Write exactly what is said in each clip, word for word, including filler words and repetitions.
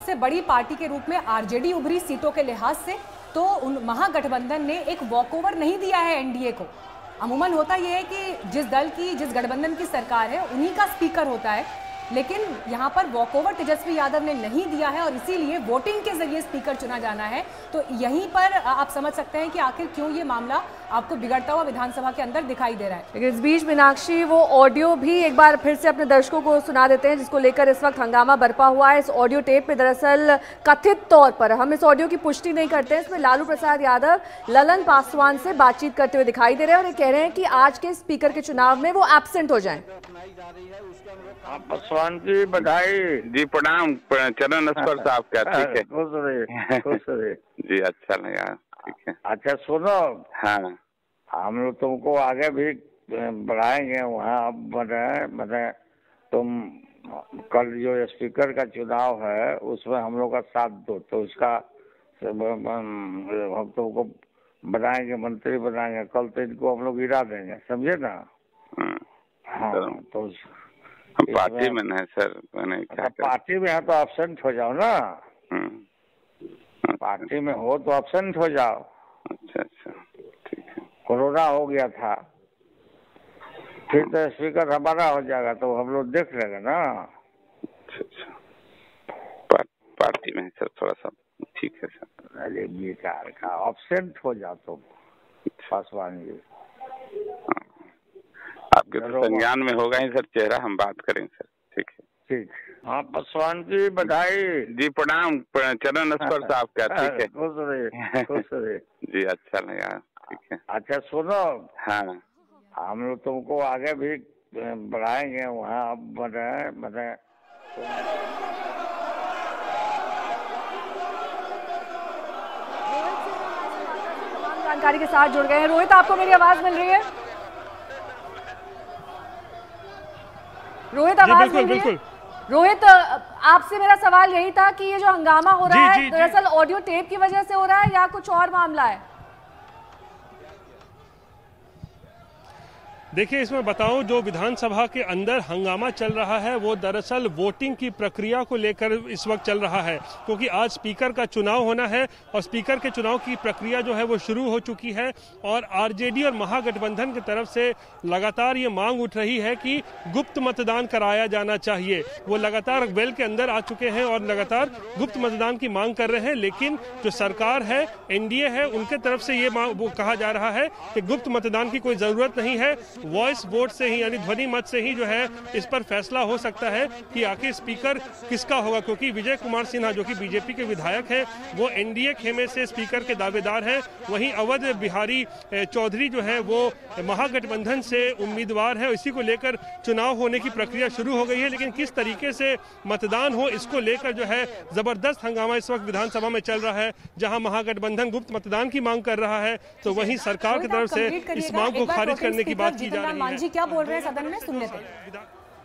सबसे बड़ी पार्टी के रूप में आरजेडी उभरी सीटों के लिहाज से, तो उन महागठबंधन ने एक वॉकओवर नहीं दिया है एनडीए को। अमूमन होता यह है कि जिस दल की, जिस गठबंधन की सरकार है उन्हीं का स्पीकर होता है, लेकिन यहाँ पर वॉकओवर तेजस्वी यादव ने नहीं दिया है और इसीलिए वोटिंग के जरिए स्पीकर चुना जाना है। तो यहीं पर आप समझ सकते हैं कि आखिर क्यों ये मामला आपको बिगड़ता हुआ विधानसभा के अंदर दिखाई दे रहा है। लेकिन इस बीच मीनाक्षी, वो ऑडियो भी एक बार फिर से अपने दर्शकों को सुना देते हैं जिसको लेकर इस वक्त हंगामा बरपा हुआ है। इस ऑडियो टेप में दरअसल कथित तौर पर, हम इस ऑडियो की पुष्टि नहीं करते हैं, इसमें लालू प्रसाद यादव ललन पासवान से बातचीत करते हुए दिखाई दे रहे हैं और ये कह रहे हैं कि आज के स्पीकर के चुनाव में वो एब्सेंट हो जाएं। पासवान की बधाई जी। प्रणाम चरण स्पर्श साहब क्या? ठीक है, खुश रहे, खुश रहे जी। अच्छा लगा, ठीक है। अच्छा सुनो, हाँ, हम लोग तुमको आगे भी बढ़ाएंगे वहाँ। अब बताए बताए तुम कल जो स्पीकर का चुनाव है उसमें हम लोग का साथ दो, तो उसका हम तुमको बनाएंगे, मंत्री बनाएंगे। कल तो इनको हम लोग गिरा देंगे, समझे ना? हाँ, तो हम पार्टी में नहीं सर, मैंने क्या पार्टी में है तो एब्सेंट हो जाओ ना। पार्टी में हो तो एब्सेंट हो जाओ। अच्छा अच्छा, ठीक है। कोरोना हो गया था, फिर तो स्पीकर हमारा हो जाएगा, तो हम लोग देख लेंगे ना। अच्छा अच्छा, पा, पार्टी में सर थोड़ा सा, ठीक है सर। अरे बेकार का, एब्सेंट हो जाओ तुम पासवान जी। आपके तो संज्ञान में होगा ही सर चेहरा, हम बात करेंगे सर, ठीक है। ठीक। हाँ, पासवान की बधाई जी। प्रणाम चरण स्पर्श साहब क्या? ठीक है, खुश रहे, खुश रहे जी। अच्छा लगा, ठीक है। अच्छा सुनो, हाँ, हम लोग तुमको आगे भी बढ़ाएंगे वहाँ। अब बताए बताए जानकारी के साथ जुड़ गए हैं। रोहित, आपको मेरी आवाज मिल रही है? रोहित, आवाज मिल रही है? रोहित, आपसे मेरा सवाल यही था कि ये जो हंगामा हो रहा है दरअसल ऑडियो टेप की वजह से हो रहा है या कुछ और मामला है? देखिए, इसमें बताऊं, जो विधानसभा के अंदर हंगामा चल रहा है वो दरअसल वोटिंग की प्रक्रिया को लेकर इस वक्त चल रहा है, क्योंकि आज स्पीकर का चुनाव होना है और स्पीकर के चुनाव की प्रक्रिया जो है वो शुरू हो चुकी है। और आरजेडी और महागठबंधन की तरफ से लगातार ये मांग उठ रही है कि गुप्त मतदान कराया जाना चाहिए। वो लगातार वेल के अंदर आ चुके हैं और लगातार गुप्त मतदान की मांग कर रहे हैं, लेकिन जो सरकार है, एनडीए है, उनके तरफ से ये वो कहा जा रहा है कि गुप्त मतदान की कोई जरूरत नहीं है, वॉइस वोट से ही यानी ध्वनि मत से ही जो है इस पर फैसला हो सकता है कि आखिर स्पीकर किसका होगा। क्योंकि विजय कुमार सिन्हा जो कि बीजेपी के विधायक हैं, वो एनडीए खेमे से स्पीकर के दावेदार हैं। वहीं अवध बिहारी चौधरी जो है वो महागठबंधन से उम्मीदवार है। इसी को लेकर चुनाव होने की प्रक्रिया शुरू हो गई है, लेकिन किस तरीके से मतदान हो इसको लेकर जो है जबरदस्त हंगामा इस वक्त विधानसभा में चल रहा है। जहां महागठबंधन गुप्त मतदान की मांग कर रहा है, तो वहीं सरकार की तरफ से इस मांग को खारिज करने की बात की जा रही है। मांझी क्या बोल रहे हैं सदन में, सुन लेते हैं।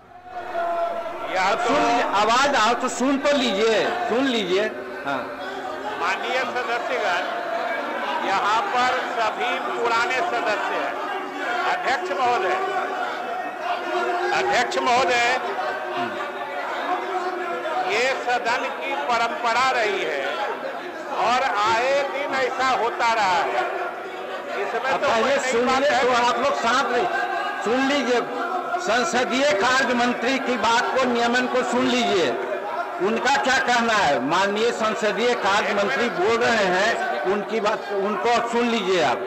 सुन, आवाज आओ तो सुन तो लीजिए, सुन लीजिए। हाँ, माननीय सदस्यगण, यहाँ पर सभी पुराने सदस्य हैं। अध्यक्ष महोदय, अध्यक्ष महोदय, ये सदन की परंपरा रही है और आए दिन ऐसा होता रहा है। इसमें तो पहले सुन ले, तो आप लोग शांत रहिए, सुन लीजिए। संसदीय कार्य मंत्री की बात को, नियमन को सुन लीजिए, उनका क्या कहना है। माननीय संसदीय कार्य मंत्री बोल रहे हैं, उनकी बात उनको सुन लीजिए आप।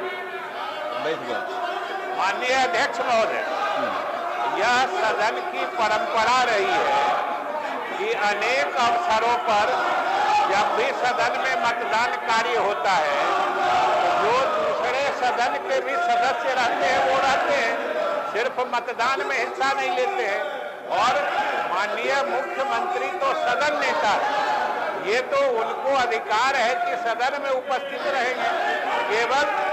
माननीय अध्यक्ष महोदय, यह सदन की परंपरा रही है कि अनेक अवसरों पर जब भी सदन में मतदान कार्य होता है, जो दूसरे सदन के भी सदस्य रहते हैं वो रहते हैं, सिर्फ मतदान में हिस्सा नहीं लेते हैं। और माननीय मुख्यमंत्री तो सदन नेता है, ये तो उनको अधिकार है कि सदन में उपस्थित रहेंगे। केवल